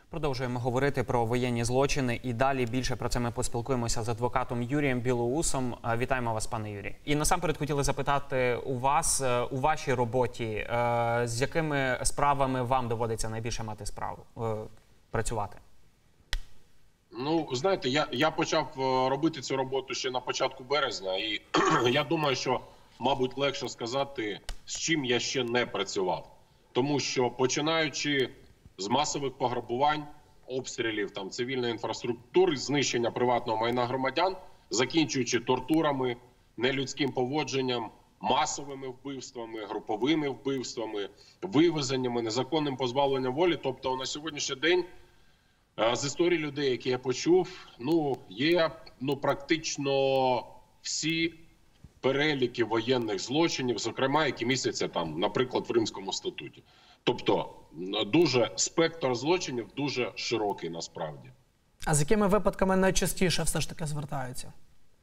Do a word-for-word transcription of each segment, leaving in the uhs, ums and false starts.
Продовжуємо говорити про воєнні злочини і далі більше про це ми поспілкуємося з адвокатом Юрієм Білоусом. Вітаємо вас, пане Юрій. І насамперед хотіли запитати у вас, у вашій роботі, з якими справами вам доводиться найбільше мати справу, працювати? Ну, знаєте, я, я почав робити цю роботу ще на початку березня, і я думаю, що, мабуть, легше сказати, з чим я ще не працював. Тому що, починаючи з масових пограбувань, обстрілів там, цивільної інфраструктури, знищення приватного майна громадян, закінчуючи тортурами, нелюдським поводженням, масовими вбивствами, груповими вбивствами, вивезеннями, незаконним позбавленням волі. Тобто на сьогоднішній день з історії людей, які я почув, ну, є ну, практично всі переліки воєнних злочинів, зокрема, які містяться там, наприклад, в Римському статуті. Тобто, дуже спектр злочинів дуже широкий насправді. А з якими випадками найчастіше все ж таки звертаються?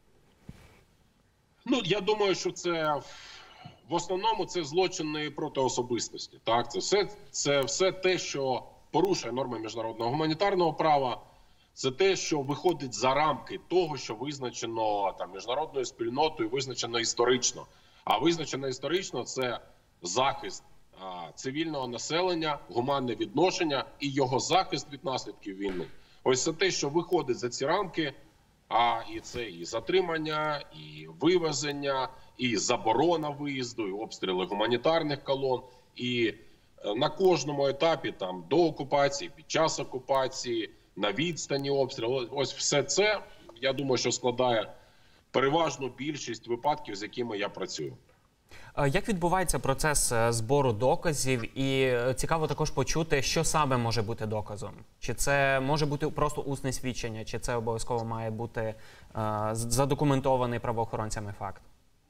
Ну, я думаю, що це в основному це злочини проти особистості. Так, це все, це все те, що порушує норми міжнародного гуманітарного права. Це те, що виходить за рамки того, що визначено там міжнародною спільнотою, визначено історично. А визначено історично – це захист а, цивільного населення, гуманне відношення і його захист від наслідків війни. Ось це те, що виходить за ці рамки, а і це і затримання, і вивезення, і заборона виїзду, і обстріли гуманітарних колон, і на кожному етапі там до окупації, під час окупації, на відстані обстрілу. Ось все це, я думаю, що складає переважну більшість випадків, з якими я працюю. Як відбувається процес збору доказів? І цікаво також почути, що саме може бути доказом. Чи це може бути просто усне свідчення, чи це обов'язково має бути е, задокументований правоохоронцями факт?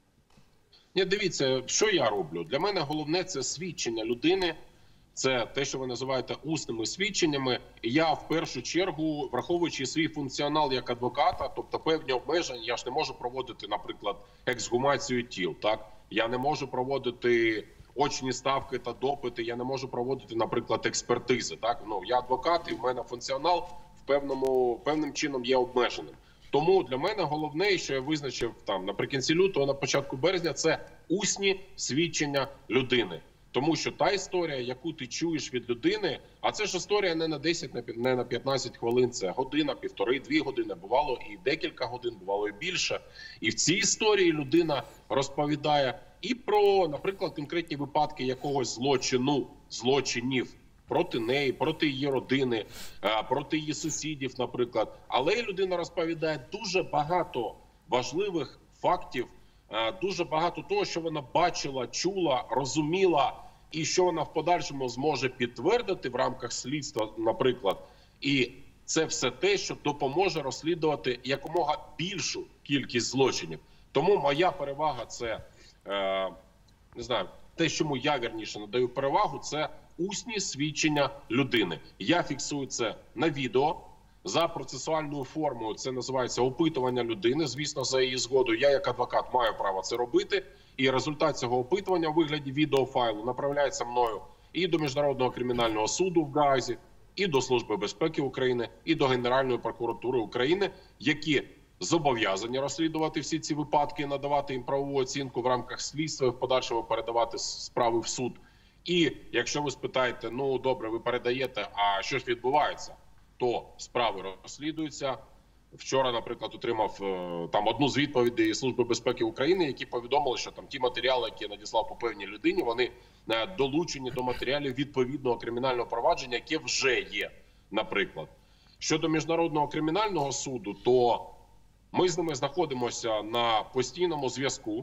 Ні, дивіться, що я роблю. Для мене головне – це свідчення людини. Це те, що ви називаєте усними свідченнями. І я в першу чергу, враховуючи свій функціонал як адвоката, тобто певні обмеження, я ж не можу проводити, наприклад, ексгумацію тіл, так? Я не можу проводити очні ставки та допити, я не можу проводити, наприклад, експертизи, так? Ну, я адвокат і в мене функціонал в певному, певним чином є обмеженим. Тому для мене головне, що я визначив там наприкінці лютого, на початку березня, це усні свідчення людини. Тому що та історія, яку ти чуєш від людини, а це ж історія не на десять, не на п'ятнадцять хвилин, це година, півтори, дві години, бувало і декілька годин, бувало і більше. І в цій історії людина розповідає і про, наприклад, конкретні випадки якогось злочину, злочинів проти неї, проти її родини, проти її сусідів, наприклад. Але людина розповідає дуже багато важливих фактів, дуже багато того, що вона бачила, чула, розуміла, і що вона в подальшому зможе підтвердити в рамках слідства, наприклад. І це все те, що допоможе розслідувати якомога більшу кількість злочинів. Тому моя перевага – це, е, не знаю, те, чому я, вірніше, надаю перевагу – це усні свідчення людини. Я фіксую це на відео. За процесуальною формою це називається опитування людини. Звісно, за її згодою я як адвокат маю право це робити. І результат цього опитування у вигляді відеофайлу направляється мною і до Міжнародного кримінального суду в Гаазі, і до Служби безпеки України, і до Генеральної прокуратури України, які зобов'язані розслідувати всі ці випадки, надавати їм правову оцінку в рамках слідства, в подальшому передавати справи в суд. І якщо ви спитаєте, ну добре, ви передаєте, а що ж відбувається? То справи розслідуються. Вчора, наприклад, отримав там одну з відповідей Служби безпеки України, які повідомили, що там ті матеріали, які я надіслав по певній людині, вони долучені до матеріалів відповідного кримінального провадження, яке вже є, наприклад. Щодо Міжнародного кримінального суду, то ми з ними знаходимося на постійному зв'язку.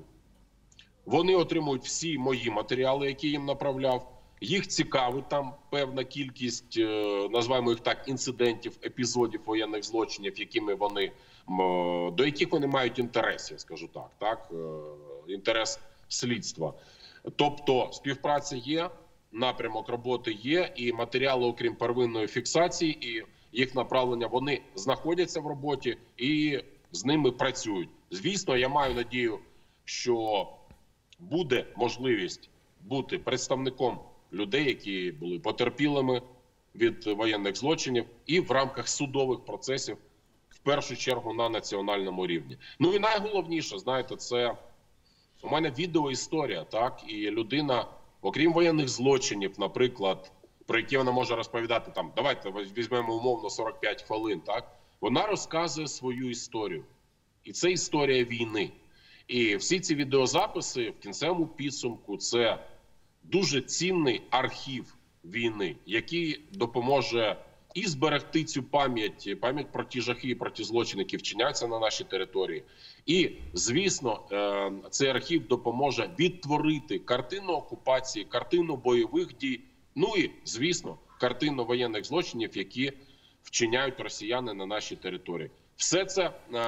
Вони отримують всі мої матеріали, які їм направляв. Їх цікавить там певна кількість, називаємо їх так, інцидентів, епізодів воєнних злочинів, якими вони, до яких вони мають інтерес, я скажу так, так, інтерес слідства. Тобто співпраця є, напрямок роботи є, і матеріали, окрім первинної фіксації, і їх направлення, вони знаходяться в роботі і з ними працюють. Звісно, я маю надію, що буде можливість бути представником людей, які були потерпілими від воєнних злочинів і в рамках судових процесів, в першу чергу на національному рівні. Ну і найголовніше, знаєте, це у мене відеоісторія, так, і людина, окрім воєнних злочинів, наприклад, про які вона може розповідати, там, давайте візьмемо умовно сорок п'ять хвилин, так, вона розказує свою історію. І це історія війни. І всі ці відеозаписи в кінцевому підсумку – це дуже цінний архів війни, який допоможе і зберегти цю пам'ять, пам'ять про ті жахи і про ті злочини, які вчиняються на нашій території. І, звісно, цей архів допоможе відтворити картину окупації, картину бойових дій, ну і, звісно, картину воєнних злочинів, які вчиняють росіяни на нашій території. Все це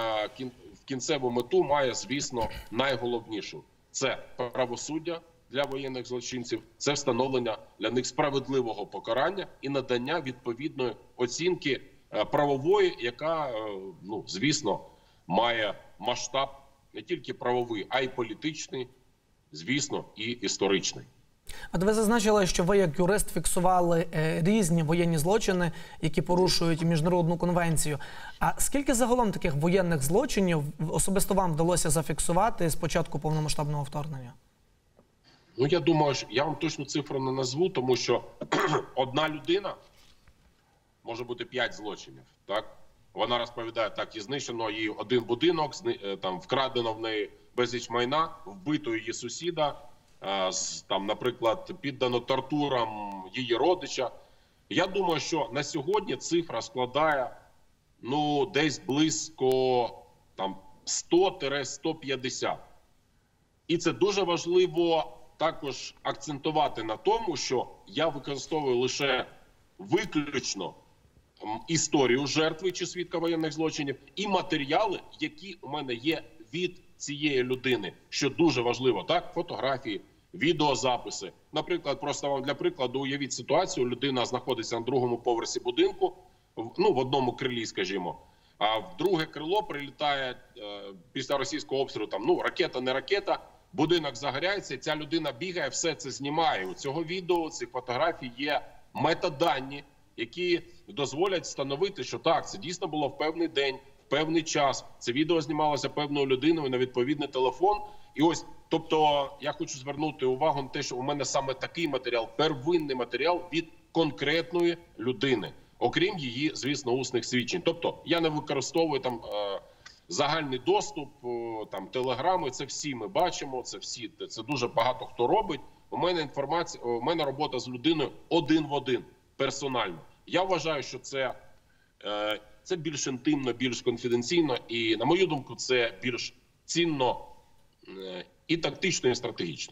в кінцеву мету має, звісно, найголовнішу – це правосуддя для воєнних злочинців, це встановлення для них справедливого покарання і надання відповідної оцінки правової, яка, ну, звісно, має масштаб не тільки правовий, а й політичний, звісно, і історичний. От ви зазначили, що ви як юрист фіксували е, різні воєнні злочини, які порушують міжнародну конвенцію. А скільки загалом таких воєнних злочинів особисто вам вдалося зафіксувати з початку повномасштабного вторгнення? Ну, я думаю, що я вам точну цифру не назву, тому що одна людина може бути п'ять злочинів, так? Вона розповідає, так, і знищено її один будинок, там вкрадено в неї безліч майна, вбито її сусіда, там, наприклад, піддано тортурам її родича. Я думаю, що на сьогодні цифра складає, ну, десь близько там сто - сто п'ятдесят. І це дуже важливо також акцентувати на тому, що я використовую лише виключно історію жертви чи свідка воєнних злочинів і матеріали, які у мене є від цієї людини, що дуже важливо, так, фотографії, відеозаписи. Наприклад, просто вам для прикладу уявіть ситуацію, людина знаходиться на другому поверсі будинку, ну, в одному крилі, скажімо, а в друге крило прилітає е, після російського обстрілу, там, ну, ракета, не ракета, будинок загоряється, ця людина бігає, все це знімає. У цього відео, у цих фотографій є метадані, які дозволять встановити, що так, це дійсно було в певний день, в певний час. Це відео знімалося певною людиною на відповідний телефон. І ось, тобто, я хочу звернути увагу на те, що у мене саме такий матеріал, первинний матеріал від конкретної людини, окрім її, звісно, усних свідчень. Тобто, я не використовую там е, загальний доступ, е, там, телеграми, це всі ми бачимо, це всі, це дуже багато хто робить. У мене інформація, у мене робота з людиною один в один, персонально. Я вважаю, що це, е, це більш інтимно, більш конфіденційно і, на мою думку, це більш цінно е, і тактично, і стратегічно.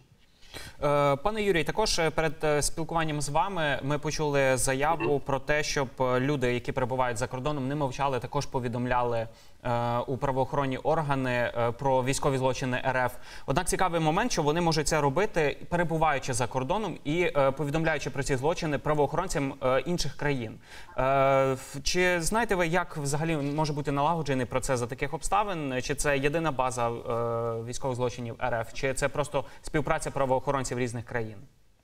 Пане Юрій, також перед спілкуванням з вами ми почули заяву про те, щоб люди, які перебувають за кордоном, не мовчали, також повідомляли у правоохоронні органи про військові злочини РФ. Однак цікавий момент, що вони можуть це робити, перебуваючи за кордоном і повідомляючи про ці злочини правоохоронцям інших країн. Чи знаєте ви, як взагалі може бути налагоджений процес за таких обставин? Чи це єдина база військових злочинів РФ? Чи це просто співпраця правоохоронців різних країн?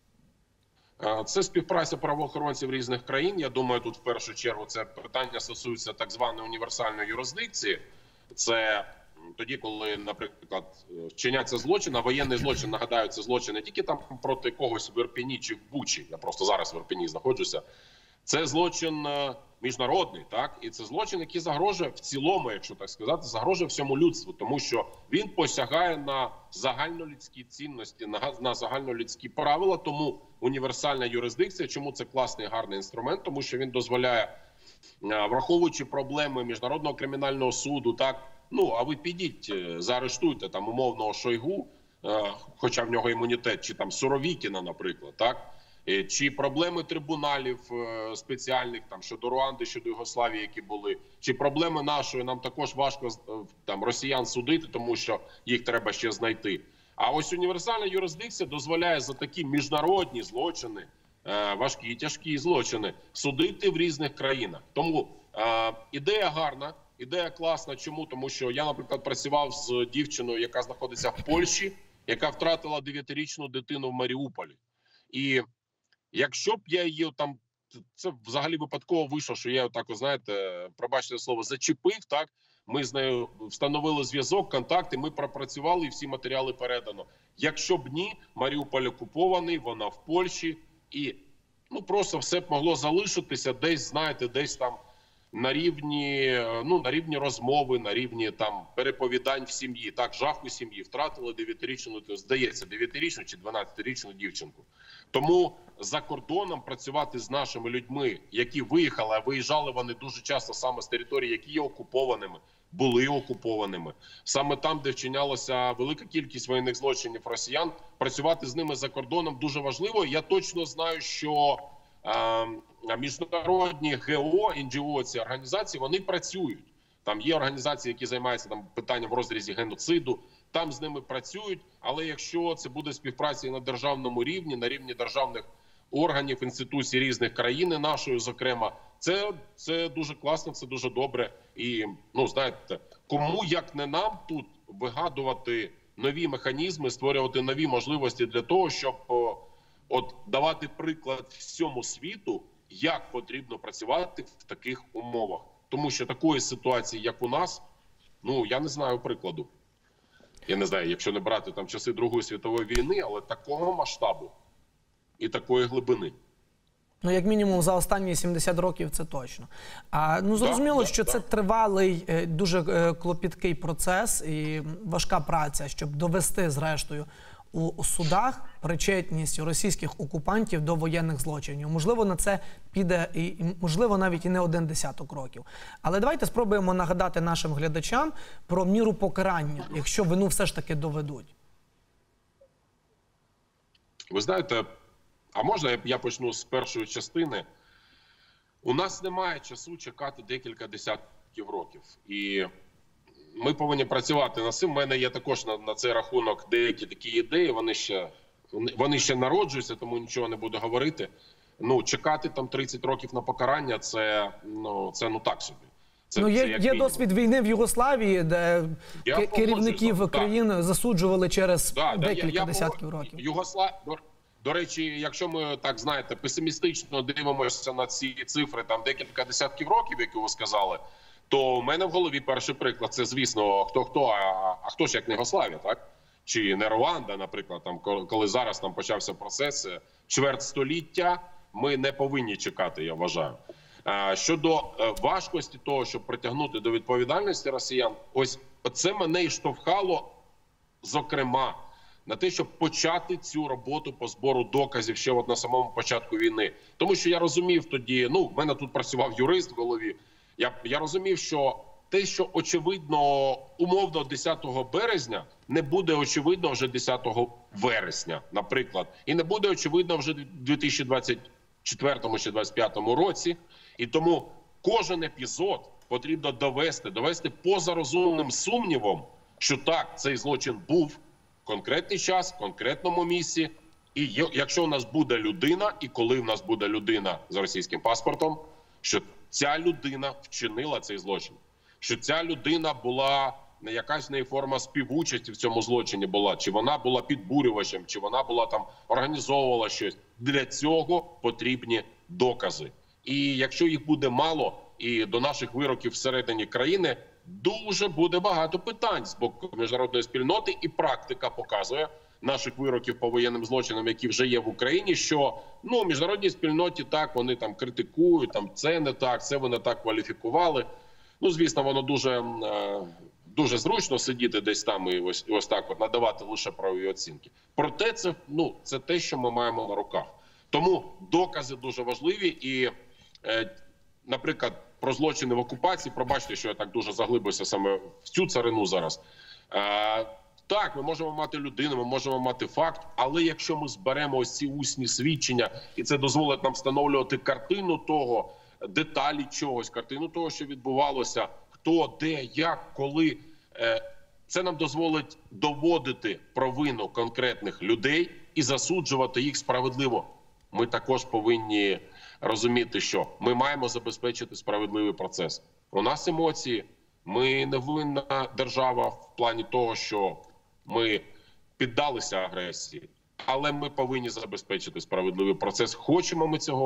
Це співпраця правоохоронців різних країн. Я думаю, тут в першу чергу це питання стосується так званої універсальної юрисдикції. Це тоді, коли, наприклад, вчиняться злочин, а воєнний злочин, нагадаю, це злочин не тільки там проти когось в Ірпені чи в Бучі, я просто зараз в Ірпені знаходжуся. Це злочин міжнародний, так? І це злочин, який загрожує в цілому, якщо так сказати, загрожує всьому людству, тому що він посягає на загальнолюдські цінності, на, на загальнолюдські правила. Тому універсальна юрисдикція, чому це класний, гарний інструмент, тому що він дозволяє, враховуючи проблеми Міжнародного кримінального суду, так, ну, а ви підіть, заарештуйте там умовного Шойгу, хоча в нього імунітет, чи там Суровікіна, наприклад, так, чи проблеми трибуналів спеціальних там щодо Руанди, щодо Югославії, які були, чи проблеми нашої, нам також важко там росіян судити, тому що їх треба ще знайти. А ось універсальна юрисдикція дозволяє за такі міжнародні злочини, важкі, тяжкі злочини, судити в різних країнах. Тому е, ідея гарна, ідея класна. Чому? Тому що я, наприклад, працював з дівчиною, яка знаходиться в Польщі, яка втратила дев'ятирічну дитину в Маріуполі. І якщо б я її там це взагалі випадково вийшло, що я отак, знаєте, пробачте слово, зачепив, так? Ми з нею встановили зв'язок, контакти, ми пропрацювали і всі матеріали передано. Якщо б ні, Маріуполь окупований, вона в Польщі, і ну просто все б могло залишитися десь, знаєте, десь там на рівні, ну, на рівні розмови, на рівні там переповідань в сім'ї. Так, жах у сім'ї, втратили дев'ятирічну, здається, дев'ятирічну чи дванадцятирічну дівчинку. Тому за кордоном працювати з нашими людьми, які виїхали, а виїжджали вони дуже часто саме з територій, які є окупованими, були окупованими. Саме там, де вчинялася велика кількість воєнних злочинів росіян, працювати з ними за кордоном дуже важливо. Я точно знаю, що е, міжнародні ГО, ен джі о, ці організації, вони працюють. Там є організації, які займаються там питанням в розрізі геноциду, там з ними працюють, але якщо це буде співпраця і на державному рівні, на рівні державних органів, інституцій різних країн, нашої, зокрема, це, це дуже класно, це дуже добре. І, ну, знаєте, кому, як не нам, тут вигадувати нові механізми, створювати нові можливості для того, щоб о, от давати приклад всьому світу, як потрібно працювати в таких умовах. Тому що такої ситуації, як у нас, ну, я не знаю прикладу. Я не знаю, якщо не брати там часи Другої світової війни, але такого масштабу і такої глибини. Ну, як мінімум, за останні сімдесят років це точно. А, ну, зрозуміло, да, що да, це да. тривалий, е, дуже е, клопіткий процес і важка праця, щоб довести, зрештою, у, у судах причетність російських окупантів до воєнних злочинів. Можливо, на це піде, і, і, можливо, навіть і не один десяток років. Але давайте спробуємо нагадати нашим глядачам про міру покарання, якщо вину все ж таки доведуть. Ви знаєте, а можна я почну з першої частини? У нас немає часу чекати декілька десятків років. І ми повинні працювати над цим. У мене є також на, на цей рахунок деякі такі ідеї. Вони ще, вони ще народжуються, тому нічого не буду говорити. Ну, чекати там тридцять років на покарання – це, ну, це ну так собі. Це, ну, є, це як є мінімум. досвід війни в Югославії, де Я ке- керівників погоджуюсь, країн да. засуджували через Да, да, декілька я, я десятків погоджу- років. Югослав... До, до речі, якщо ми, так знаєте, песимістично дивимося на ці цифри, там декілька десятків років, які ви сказали, то в мене в голові перший приклад – це, звісно, хто-хто, а, а хто ж як не Югославія, так? Чи не Руанда, наприклад, там, коли зараз там почався процес, чверть століття, ми не повинні чекати, я вважаю. А, щодо е, важкості того, щоб притягнути до відповідальності росіян, ось це мене і штовхало, зокрема, на те, щоб почати цю роботу по збору доказів ще от на самому початку війни. Тому що я розумів тоді, ну, в мене тут працював юрист в голові, я, я розумів, що те, що очевидно, умовно десятого березня, не буде очевидно вже десятого вересня, наприклад. І не буде очевидно вже в дві тисячі двадцять четвертому чи двадцять п'ятому році. І тому кожен епізод потрібно довести, довести поза розумним сумнівом, що так, цей злочин був в конкретний час, в конкретному місці. І є- якщо у нас буде людина, і коли в нас буде людина з російським паспортом, що ця людина вчинила цей злочин. Що ця людина була, не якась в неї форма співучасті в цьому злочині була, чи вона була підбурювачем, чи вона була там, організовувала щось. Для цього потрібні докази. І якщо їх буде мало, і до наших вироків всередині країни, дуже буде багато питань з боку міжнародної спільноти, і практика показує наших вироків по воєнним злочинам, які вже є в Україні, що, ну, міжнародній спільноті так, вони там критикують, там це не так, це вони так кваліфікували. Ну, звісно, воно дуже, е, дуже зручно сидіти десь там і ось, ось так от надавати лише правові оцінки. Проте це, ну, це те, що ми маємо на руках. Тому докази дуже важливі і, е, наприклад, про злочини в окупації, пробачте, що я так дуже заглибився саме в цю царину зараз. Е, так, ми можемо мати людину, ми можемо мати факт, але якщо ми зберемо ось ці усні свідчення, і це дозволить нам встановлювати картину того, деталі чогось, картину того, що відбувалося, хто, де, як, коли, е, це нам дозволить доводити провину конкретних людей і засуджувати їх справедливо. Ми також повинні розуміти, що ми маємо забезпечити справедливий процес. У нас емоції, ми не винна держава в плані того, що ми піддалися агресії, але ми повинні забезпечити справедливий процес. Хочемо ми цього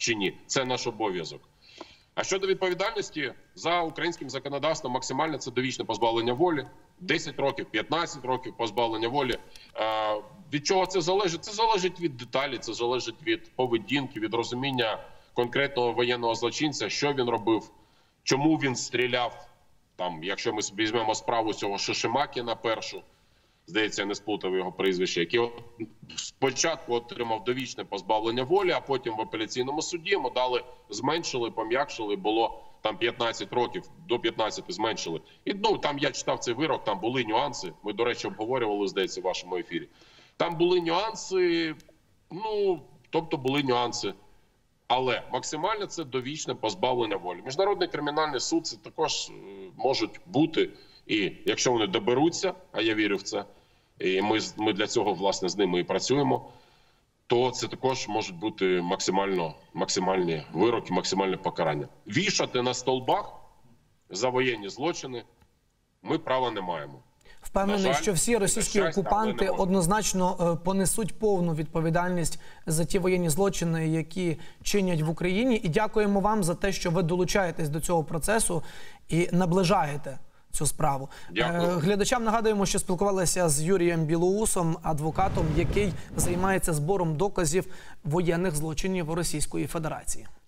чи ні. Це наш обов'язок. А щодо відповідальності, за українським законодавством максимально це довічне позбавлення волі. десять років, п'ятнадцять років позбавлення волі. Від чого це залежить? Це залежить від деталі, це залежить від поведінки, від розуміння конкретного воєнного злочинця, що він робив, чому він стріляв. Там, якщо ми візьмемо справу цього Шишимакіна першу, здається, я не сплутав його прізвище, який спочатку отримав довічне позбавлення волі, а потім в апеляційному суді йому дали, зменшили, пом'якшили, було там п'ятнадцять років, до п'ятнадцяти зменшили. І ну, там я читав цей вирок, там були нюанси, ми, до речі, обговорювали, здається, в вашому ефірі. Там були нюанси, ну, тобто були нюанси. Але максимально це довічне позбавлення волі. Міжнародний кримінальний суд це також е, можуть бути. І якщо вони доберуться, а я вірю в це, і ми, ми для цього, власне, з ними і працюємо, то це також можуть бути максимально, максимальні вироки, максимальне покарання. Вішати на столбах за воєнні злочини ми права не маємо. Впевнений, На жаль, що всі російські щастя, але окупанти не можна. однозначно е, понесуть повну відповідальність за ті воєнні злочини, які чинять в Україні. І дякуємо вам за те, що ви долучаєтесь до цього процесу і наближаєте цю справу. Дякую. Е, Глядачам нагадуємо, що спілкувалися з Юрієм Білоусом, адвокатом, який займається збором доказів воєнних злочинів Російської Федерації.